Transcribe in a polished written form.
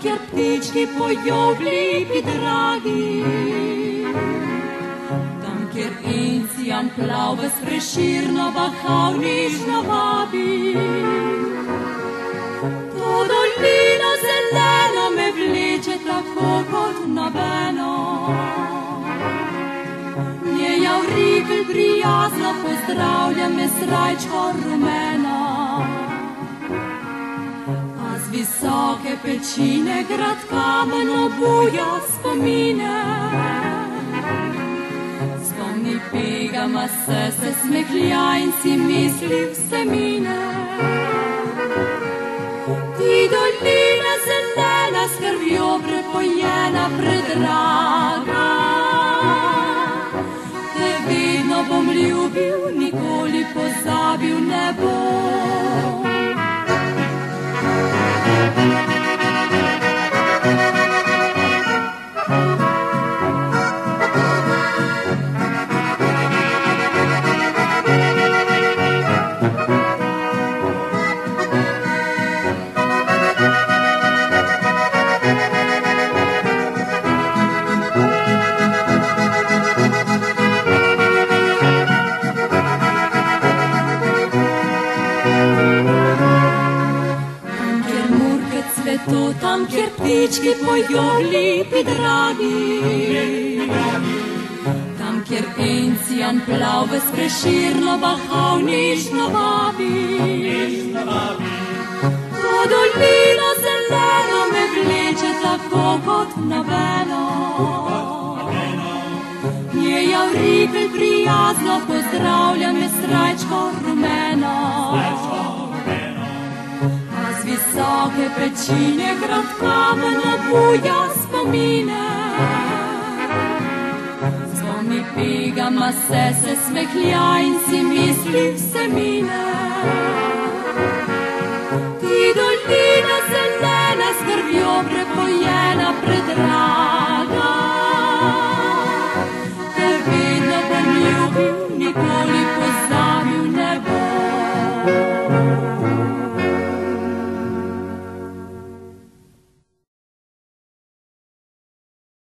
kjer ptički pojo v lipi dragi, tam, kjer encijan plave s preširno bahavnično vabi. To dolina zelena me vleče tako kot nobeno, njeja vrikl prijazno pozdravlja me srajčko rumeno. A z visoke pečine grad kamen obuja spomine, spomni pegama se smehlja in si misli vse mine. Ti dolina zelena s krvjo prepojena predraga, te vedno bom ljubil, nikoli pozabil ne bom. Tam, kjer ptički pojo v lipi dragi, tam, kjer encijan plave s preširno bahavnično vabi. To dolina zelena me vleče tako kot nobeno, njeja vrikl prijazno pozdravlja me srajčko rumeno. Z visoke pečine grad kamen obuja spomine, spomni pegama se smehlja in si misli vse mine.